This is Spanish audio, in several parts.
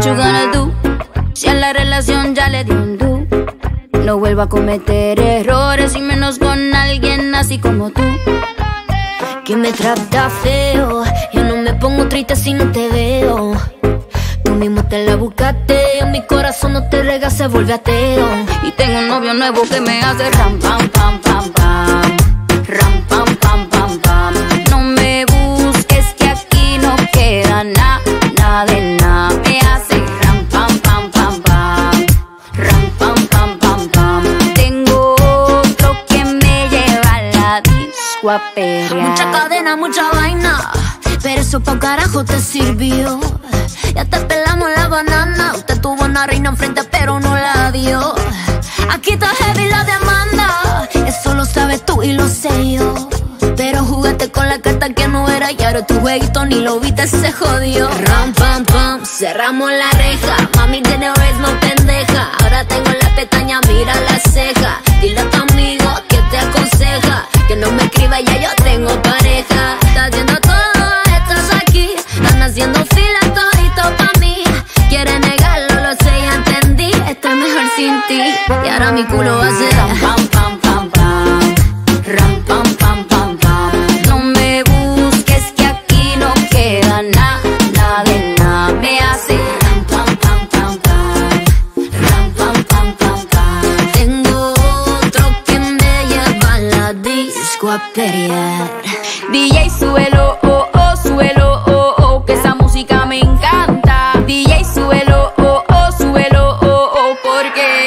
What you gonna do? Si a la relación ya le dio un do. No vuelvo a cometer errores y menos con alguien así como tú, que me trata feo. Yo no me pongo triste si no te veo. Tú mismo te la buscaste. Mi corazón no te rega, se vuelve ateo. Y tengo un novio nuevo que me hace ram pam pam pam pam. Ram pam pam pam pam. No me busques que aquí no queda nada, nada de nada. Me hace ram pam pam pam pam. Ram pam pam pam pam. Tengo otro que me lleva a la disco a pelear. Mucha cadena, mucha vaina, pero eso pa' carajo te sirvió. Ya te pelamos la banana. Usted tuvo una reina enfrente pero no la dio. Aquí está heavy la demanda. Eso lo sabes tú y lo sé yo. Pero jugaste con la carta que no era y ahora tu jueguito ni lo viste, se jodió. Ram pam pam, cerramos la reja. Mami tiene no pendeja. Ahora tengo la pestaña, mira la ceja. Dile a tu amigo que te aconseja que no me escriba, ya yo tengo pareja. Está haciendo todo, estás aquí. Están haciendo fila todito pa' mí. Quiere negarlo, lo sé, ya entendí. Estoy mejor sin ti. Y ahora mi culo va a ser ram pam pam pam pam. Ram pam pam pam pam. No me busques que aquí no queda nada, nada de nada. Me hace ram pam pam pam pam. Ram pam pam pam pam. Tengo otro que me lleva a la disco a pelear. DJ, súbelo, oh, oh, súbelo, oh, oh, que esa música me encanta. DJ, súbelo, oh, oh, súbelo, oh, oh, porque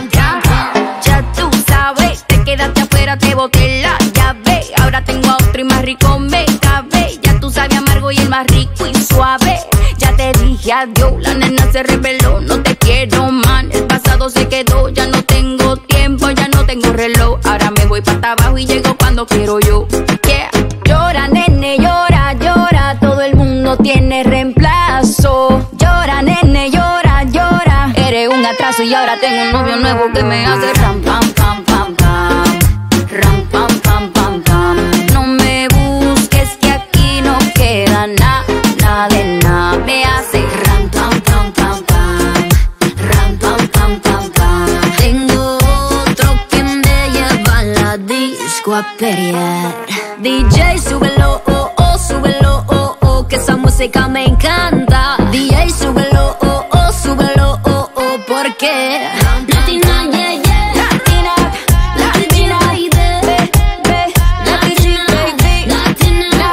ya tú sabes, te quedaste afuera, te boté la llave. Ahora tengo a otro y más rico me cabe. Ya tú sabes amargo y el más rico y suave. Ya te dije adiós, la nena se rebeló. No te quiero, man, el pasado se quedó. Ya no tengo tiempo, ya no tengo reloj. Ahora me voy para abajo y llego cuando quiero yo. Yeah. Llora, nene, llora, llora. Todo el mundo tiene reemplazo. Llora, nene, llora, llora. Eres un atraso y ahora tengo un novio nuevo que me hace ram pam pam pam pam. Ram pam pam pam pam. No me busques que aquí no queda nada, nada de nada. Me hace ram pam pam pam pam. Ram pam pam pam pam. Tengo otro que me lleva a la disco a pelear. DJ, súbelo, oh, oh, súbelo, oh, oh, que esa música me encanta. DJ, súbelo, oh, oh, súbelo, oh, oh, porque Latina, yeah, yeah. Latina, Latina, baby, Latina, baby, Latina,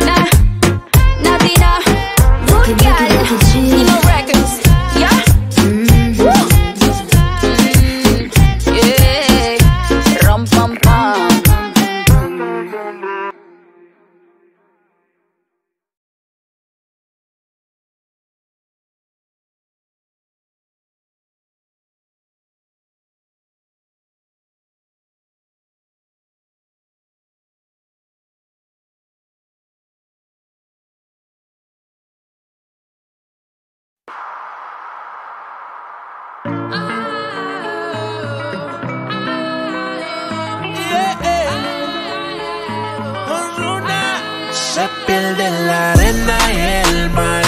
Latina. Nino Records, yeah. Yeah. Ram pam pam. Se pierde en la arena y el mar.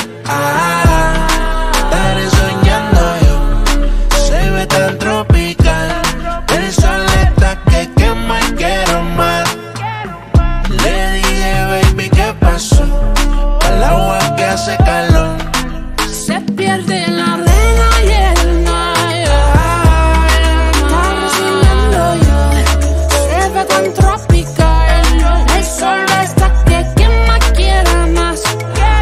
Estaré soñando yo. Se ve tan tropical. El sol está que quema y quiero más. Le dije, baby, ¿qué pasó? Al agua que hace calor. se pierde en la arena y el mar. Estamos soñando yo. Se ve tan tropical. El sol está que quien más quiera más.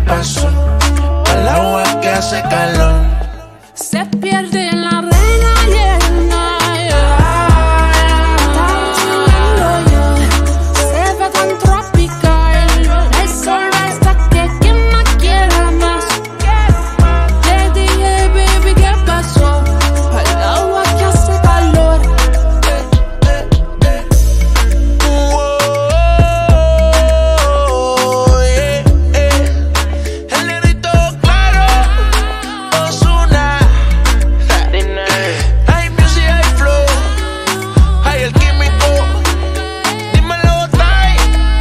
pasó. Al agua que hace calor. Se pierde en la arena llena. Se ve tan tropical. El sol hasta que quien más quiera más. Le dije, baby, ¿qué pasó? Al agua que hace calor. El negrito claro, Ozuna. Hay music, hay flow, hay el químico. Dímelo, Ty.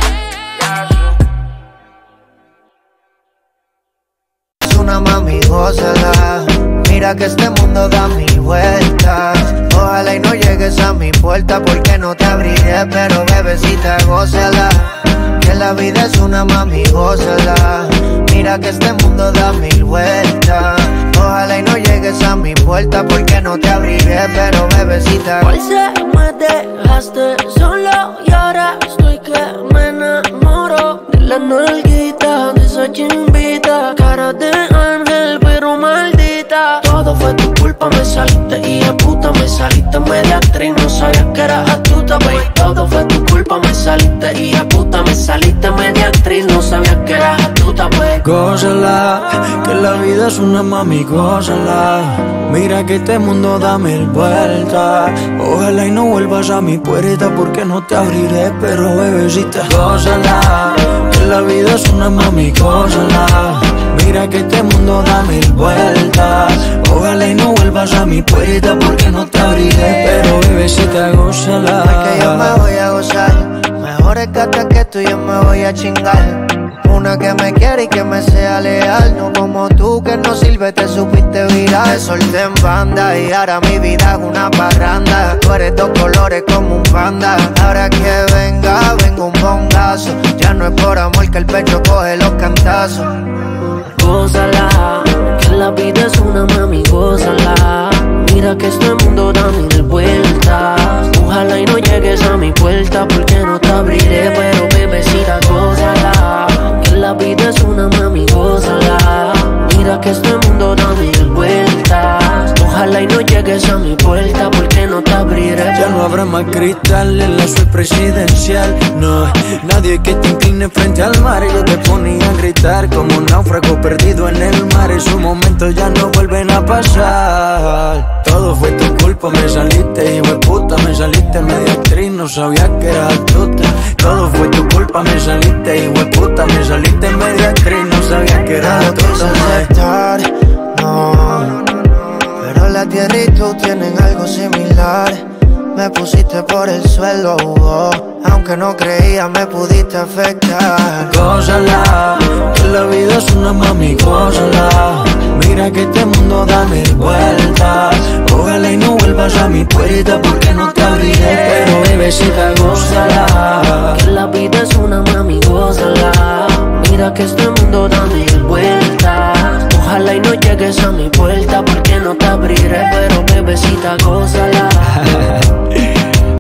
Es una mami, gózala. Mira que este mundo da mil vueltas. Ojalá y no llegues a mi puerta porque no te abriré, pero bebecita, gózala. Que la vida es una mami, gózala. Mira que este mundo da mil vueltas. Ojalá y no llegues a mi puerta porque no te abriré, pero bebecita. Hoy se me dejaste solo y ahora estoy que me enamoro de la nalguita, de esa chimbita, cara de ángel pero maldita. Todo fue tu culpa, me saliste y a puta me saliste media actriz, no sabías que eras astuta, baby. Todo fue tu culpa, me saliste y a puta me saliste media actriz, no sabías que eras astuta, baby. Gózala, que la vida es una mami, gózala. Mira que este mundo da mil vueltas. Ojalá y no vuelvas a mi puerta porque no te abriré, pero bebecita, gózala. Que la vida es una mami, gózala. Mira que este mundo da mil vueltas. Ojalá y no vuelvas a mi puerta porque no te abriré, pero bebecita, gózala. Porque yo me voy a gozar. Mejor es que hasta que tú yo me voy a chingar. Una que me quiere y que me sea leal. No como tú que no sirve, te supiste virar. Te solté en banda y ahora mi vida es una parranda. Tú eres dos colores como un panda. Ahora que venga, venga un bongazo. Ya no es por amor que el pecho coge los cantazos. Gózala, que la vida es una mami, gózala. Mira que este mundo da mil vueltas. Ojalá y no llegues a mi puerta porque no te abriré, pero bebecita, gózala. Que la vida es una mami, gózala. Mira que este mundo da mil vueltas. Ojalá y no llegues a mi puerta porque no te abriré. Ya no habrá más cristal en la suite presidencial. No, nadie que te incline frente al mar. Yo te ponía a gritar como un náufrago perdido en el mar. Esos momentos ya no vuelven a pasar. Todo fue tu culpa, me saliste, hijo de puta. Me saliste media actriz, no sabía que eras astuta. Todo fue tu culpa, me saliste, hijo de puta. Me saliste media actriz, no sabía que eras astuta. No, pero la tierra y tú tienen algo similar. Me pusiste por el suelo, aunque no creía me pudiste afectar. Gózala, que la vida es una mami, gózala. Mira que este mundo da mil vueltas. Ojalá y no vuelvas a mi puerta porque no te abriré, pero bebecita, gózala. Que la vida es una mami, gózala. Mira que este mundo da mil vueltas. Ojalá y no llegues a mi puerta porque no te abriré, pero